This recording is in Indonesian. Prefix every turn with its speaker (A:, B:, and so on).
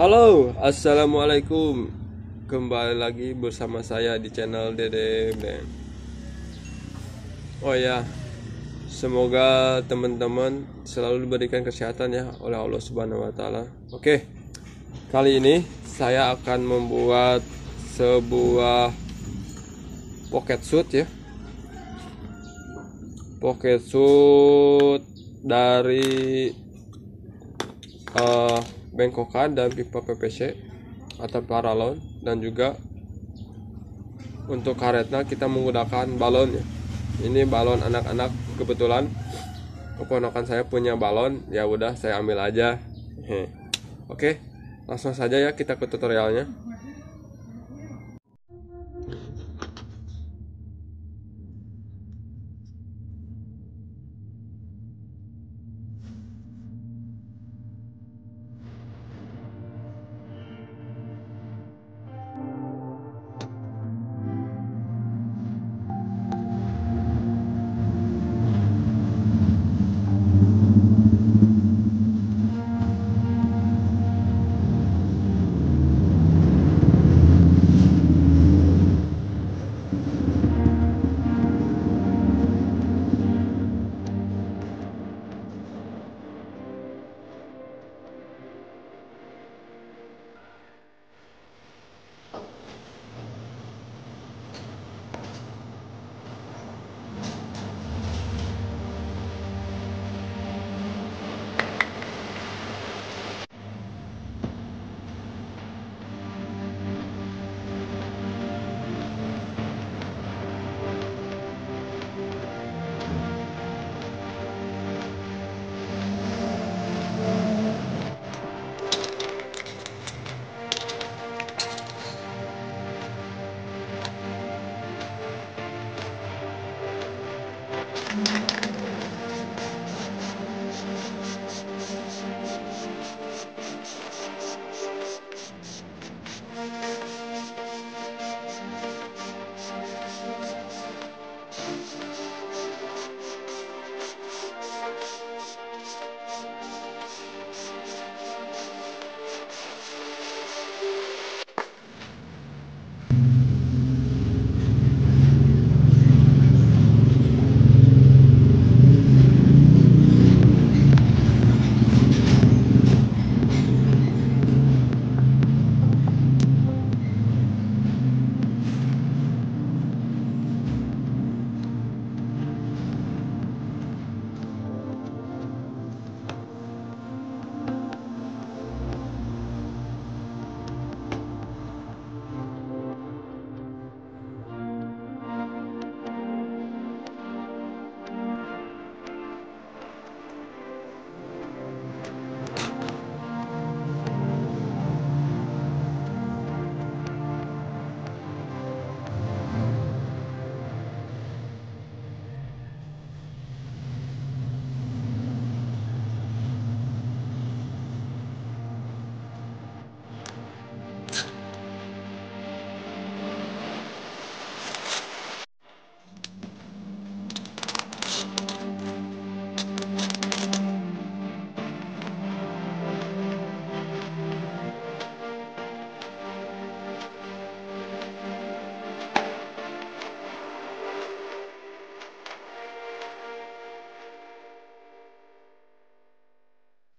A: Halo, assalamualaikum. Kembali lagi bersama saya di channel Dede Band. Oh ya, semoga teman-teman selalu diberikan kesehatan ya oleh Allah Subhanahu wa Ta'ala. Oke, kali ini saya akan membuat sebuah pocket suit ya. Pocket suit dari bengkokan dan pipa PVC atau paralon, dan juga untuk karetnya kita menggunakan balon ya. Ini balon anak-anak, kebetulan keponakan saya punya balon, ya udah saya ambil aja. Oke, langsung saja ya kita ke tutorialnya.